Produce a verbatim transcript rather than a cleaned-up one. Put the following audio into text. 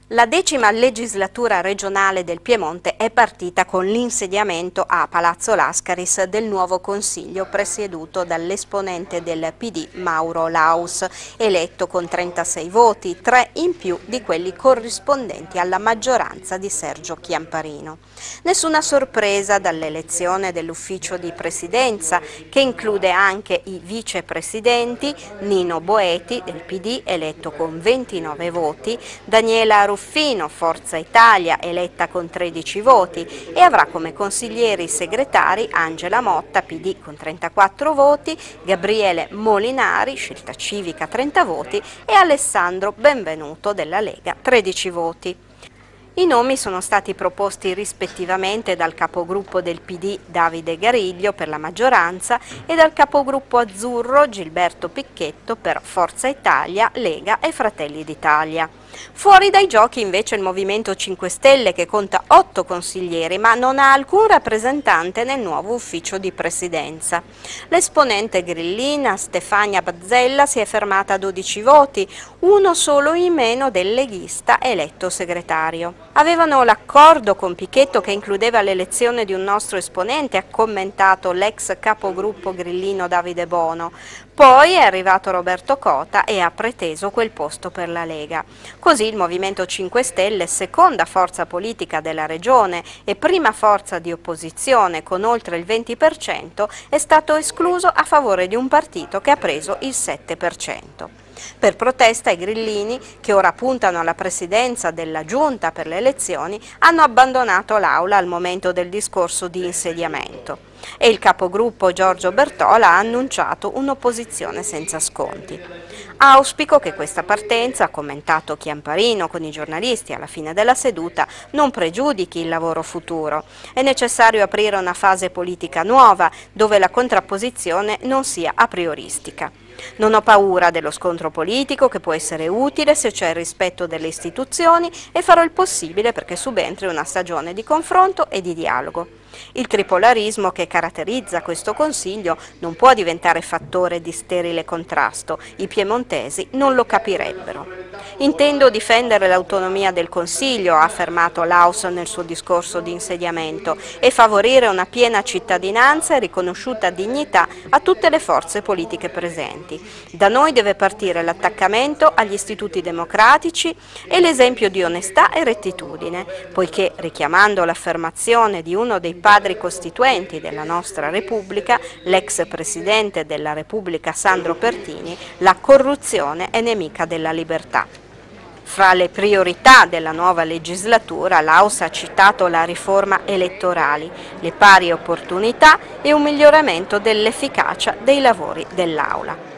La decima legislatura regionale del Piemonte è partita con l'insediamento a Palazzo Lascaris del nuovo Consiglio presieduto dall'esponente del P D Mauro Laus, eletto con trentasei voti, tre in più di quelli corrispondenti alla maggioranza di Sergio Chiamparino. Nessuna sorpresa dall'elezione dell'ufficio di presidenza, che include anche i vicepresidenti Nino Boeti del P D, eletto con ventinove voti, Daniela Ruffino, Forza Italia, eletta con tredici voti, e avrà come consiglieri segretari Angela Motta, P D con trentaquattro voti, Gabriele Molinari, Scelta Civica trenta voti e Alessandro Benvenuto della Lega tredici voti. I nomi sono stati proposti rispettivamente dal capogruppo del P D Davide Gariglio per la maggioranza e dal capogruppo azzurro Gilberto Picchetto per Forza Italia, Lega e Fratelli d'Italia. Fuori dai giochi invece il Movimento cinque Stelle, che conta otto consiglieri ma non ha alcun rappresentante nel nuovo ufficio di presidenza. L'esponente grillina Stefania Bazzella si è fermata a dodici voti, uno solo in meno del leghista eletto segretario. Avevano l'accordo con Picchetto che includeva l'elezione di un nostro esponente, ha commentato l'ex capogruppo grillino Davide Bono. Poi è arrivato Roberto Cota e ha preteso quel posto per la Lega. Così il Movimento cinque Stelle, seconda forza politica della regione e prima forza di opposizione con oltre il venti per cento, è stato escluso a favore di un partito che ha preso il sette per cento. Per protesta i grillini, che ora puntano alla presidenza della Giunta per le elezioni, hanno abbandonato l'Aula al momento del discorso di insediamento e il capogruppo Giorgio Bertola ha annunciato un'opposizione senza sconti. Auspico che questa partenza, ha commentato Chiamparino con i giornalisti alla fine della seduta, non pregiudichi il lavoro futuro. È necessario aprire una fase politica nuova dove la contrapposizione non sia a prioristica. Non ho paura dello scontro politico, che può essere utile se c'è il rispetto delle istituzioni, e farò il possibile perché subentri una stagione di confronto e di dialogo. Il tripolarismo che caratterizza questo Consiglio non può diventare fattore di sterile contrasto, i piemontesi non lo capirebbero. Intendo difendere l'autonomia del Consiglio, ha affermato Laus nel suo discorso di insediamento, e favorire una piena cittadinanza e riconosciuta dignità a tutte le forze politiche presenti. Da noi deve partire l'attaccamento agli istituti democratici e l'esempio di onestà e rettitudine, poiché, richiamando l'affermazione di uno dei padri costituenti della nostra Repubblica, l'ex presidente della Repubblica Sandro Pertini, la corruzione è nemica della libertà. Fra le priorità della nuova legislatura, Laus ha citato la riforma elettorali, le pari opportunità e un miglioramento dell'efficacia dei lavori dell'Aula.